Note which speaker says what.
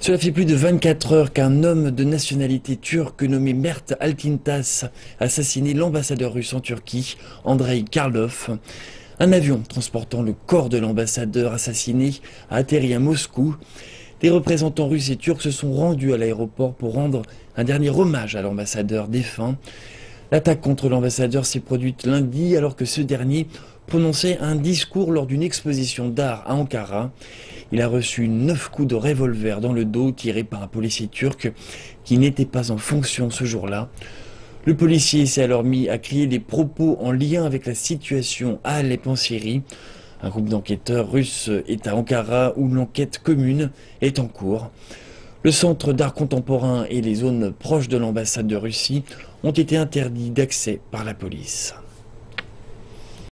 Speaker 1: Cela fait plus de 24 heures qu'un homme de nationalité turque nommé Mert Altintas a assassiné l'ambassadeur russe en Turquie, Andrei Karlov. Un avion transportant le corps de l'ambassadeur assassiné a atterri à Moscou. Des représentants russes et turcs se sont rendus à l'aéroport pour rendre un dernier hommage à l'ambassadeur défunt. L'attaque contre l'ambassadeur s'est produite lundi alors que ce dernier prononçait un discours lors d'une exposition d'art à Ankara. Il a reçu 9 coups de revolver dans le dos tirés par un policier turc qui n'était pas en fonction ce jour-là. Le policier s'est alors mis à crier des propos en lien avec la situation à Alep en Syrie. Un groupe d'enquêteurs russes est à Ankara où l'enquête commune est en cours. Le centre d'art contemporain et les zones proches de l'ambassade de Russie ont été interdits d'accès par la police.